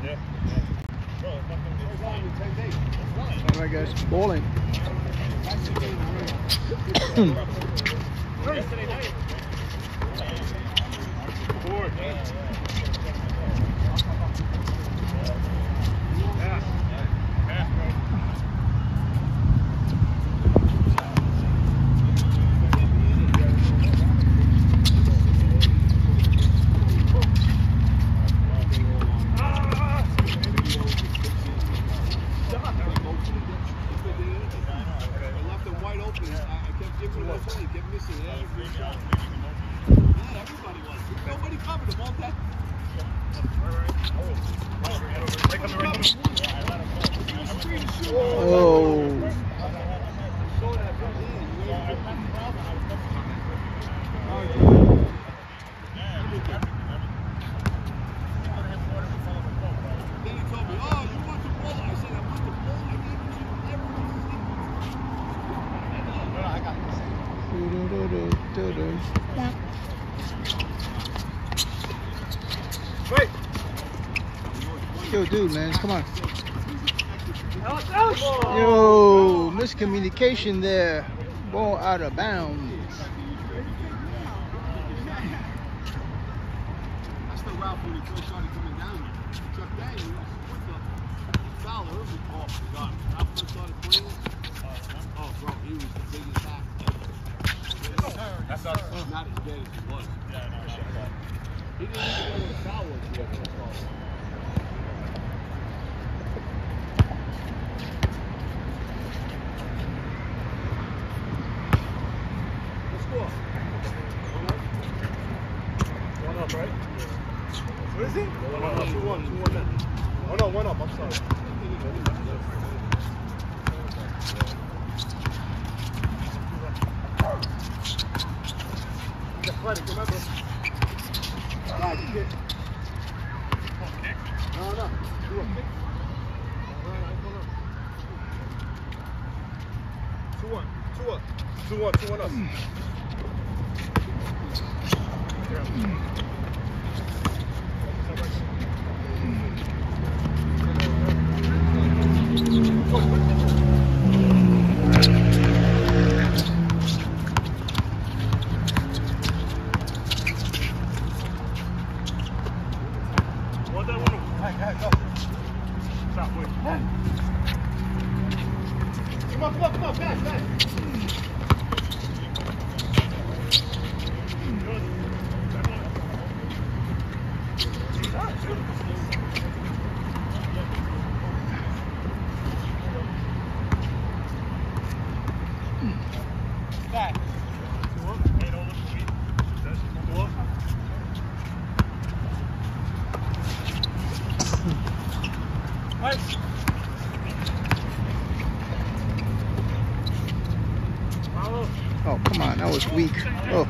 All right, guys, bowling. Yo, dude, man, come on. Yo, miscommunication there. Ball out of bounds. That's the route when he first started coming down. Chuck Daniels with the Fowler. Oh, God. When I first started playing, oh, bro, he was the biggest back ever. That's not as dead as he was. He didn't even know what a foul was yet. Right? What is it? 2-1. 2-1. Oh no, 1 up. I'm sorry. Just fight, remember. Right, you get. No. Do a kick. 2-1. 2 up. 2-1 up. Come on, back. Oh, come on, that was weak. Oh.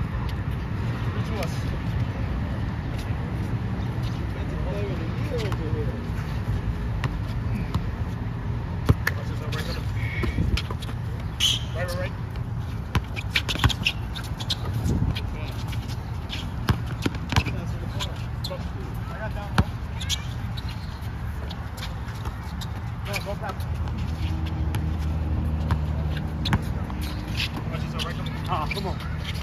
Right. Come on.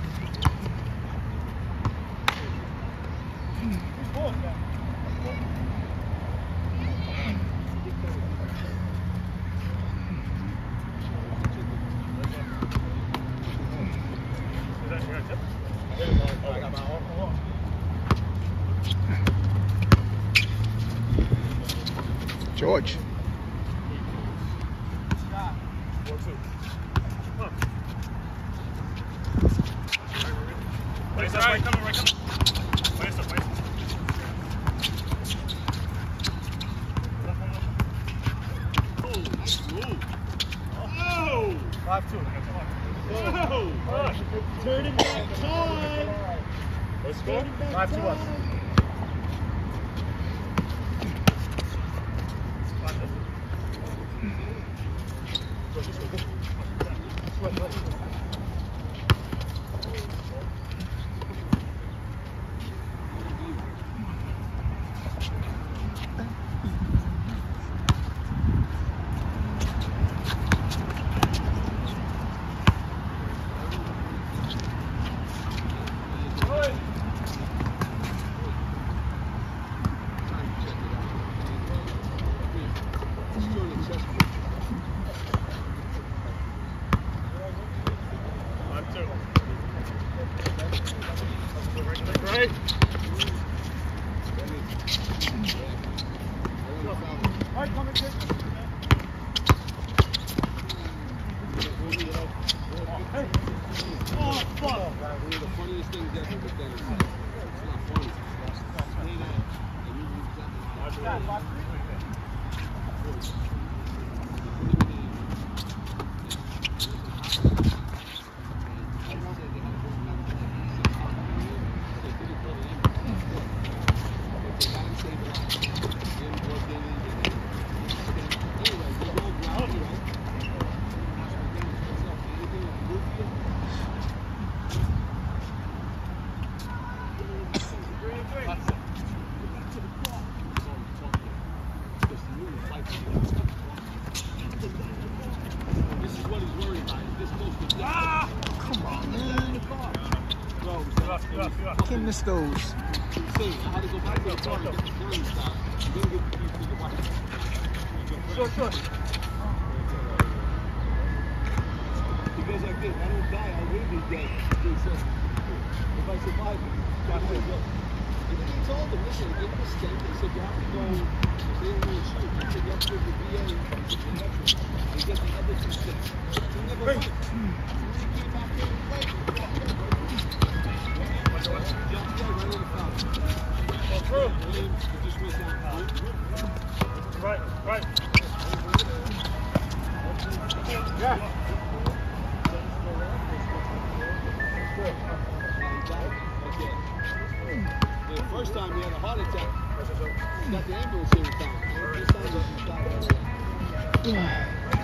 George. Right coming. Oh, nice move. Oh! 5-2. Oh! Turning back time. Let's go. 5-2 us. Oh, fuck! One of the funniest things ever, but then it's not funny. Stay there. And you exactly right. Can't miss those. Sure. He goes like this, I don't die, I will be dead. He said, if I survive, God will go. And then he told them, listen, give them a stent. They said, you have to go, they don't want to shoot. He said, you have to go to the VA and get the other two stents. He never went. He came back here and played. Right. Yeah. The first time he had a heart attack, he got the ambulance here in town. This time he died.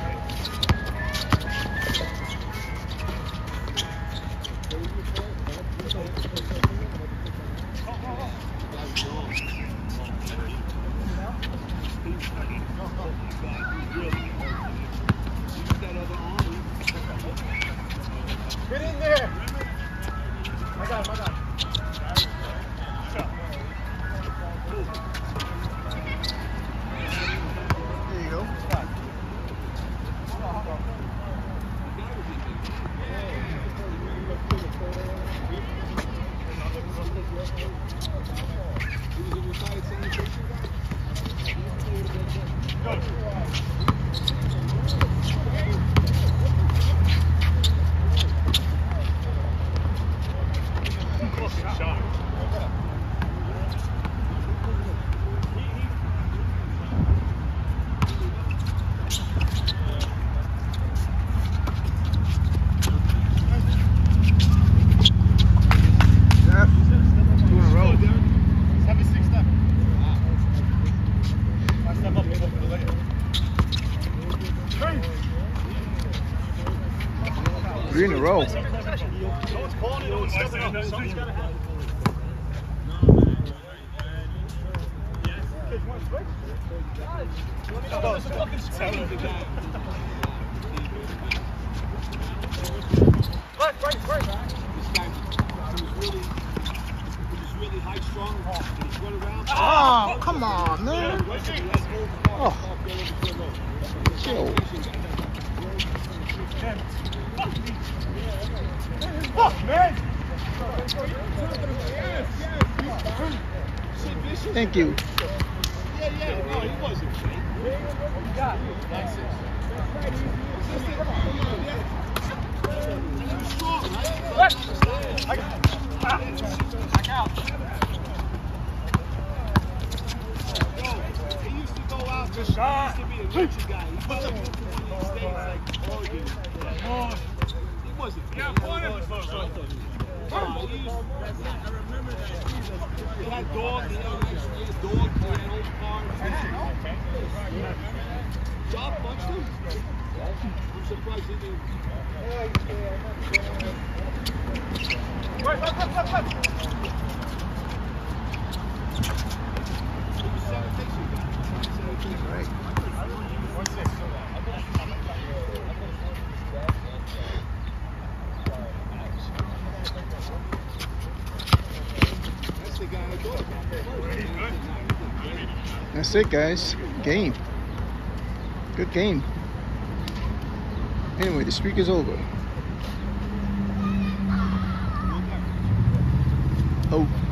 Get in there! I got him. There you go. Three in a row. No one's calling it, no one's stepping up. Something's got to happen. Right. This guy was really high strung. He's run around. Oh, come on, man. Oh. Chill. Fuck, man! Thank you. Yeah, no, he wasn't fake. He was strong, right? Back out. He used to go out, he used to be a nature guy. He wasn't into these things like Oregon. He wasn't fake. Yeah, point it. I remember that. He had dogs, he had old cars. Job punched him. I'm surprised he didn't. Right. He was sanitation guy. Right. 1-6. That's the guy I thought. That's it, guys. Game. Good game. Anyway, the streak is over. Oh.